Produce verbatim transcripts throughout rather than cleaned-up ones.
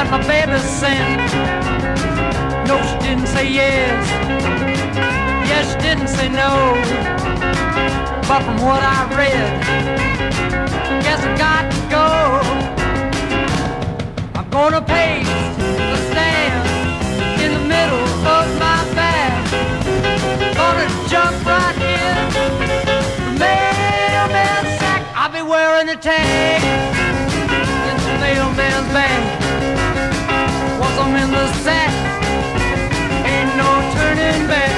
that my baby sent. No, she didn't say yes. Yes, she didn't say no. But from what I read, I guess I got to go. I'm gonna pace the stand in the middle of my bag. Gonna jump right in the mailman's sack. I'll be wearing a tag in the mailman's bag. Once I'm in the sack, ain't no turning back.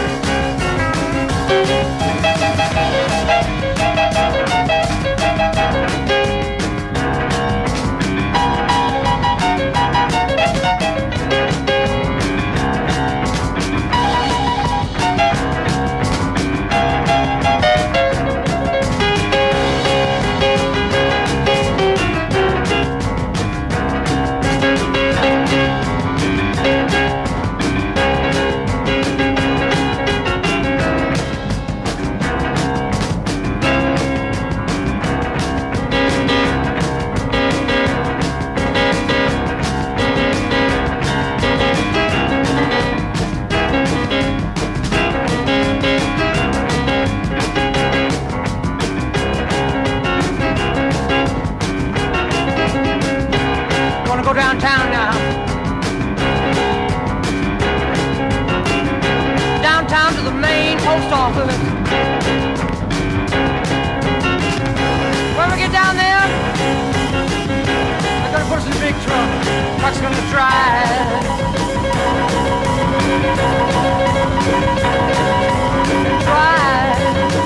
Downtown now. Downtown to the main post office. When we get down there, they're gonna put us in a big truck. Truck's gonna drive. Drive.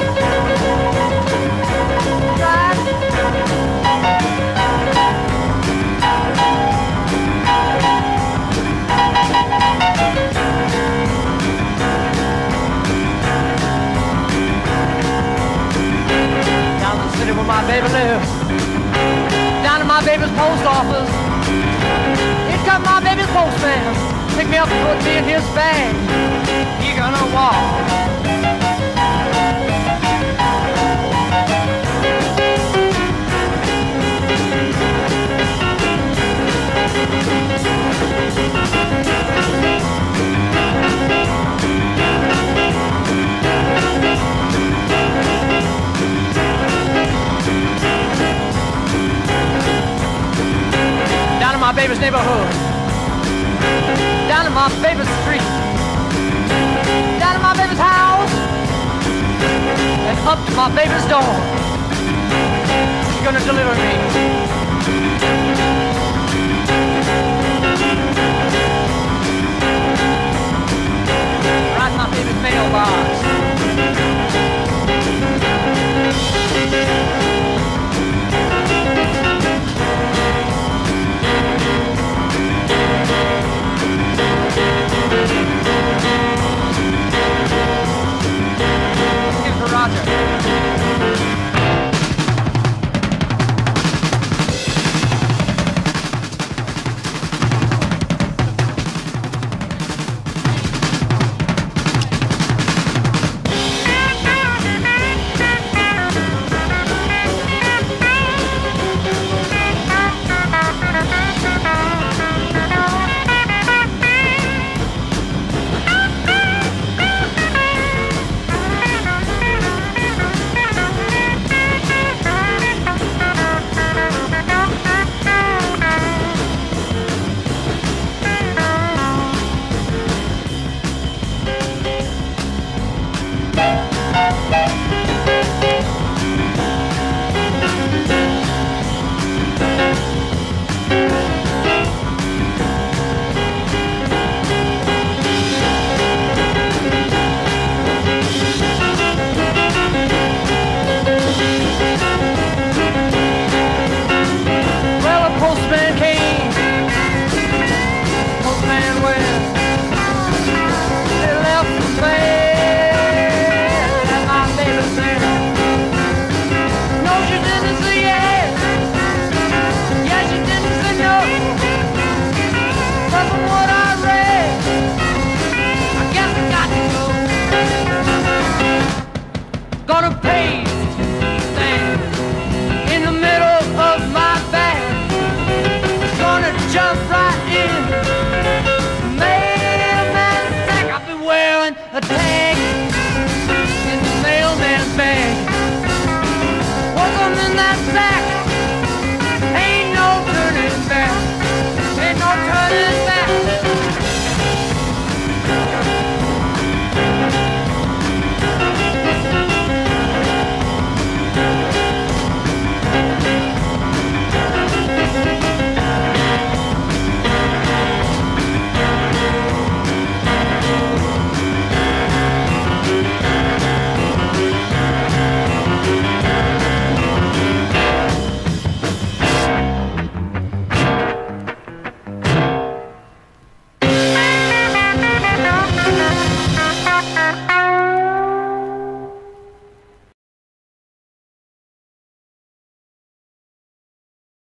Drive. Where my baby lives, down to my baby's post office. Here comes my baby's postman, pick me up and put me in his bag. He gonna walk. My baby's neighborhood, down to my baby's street, down to my baby's house, and up to my baby's door. She's gonna deliver me.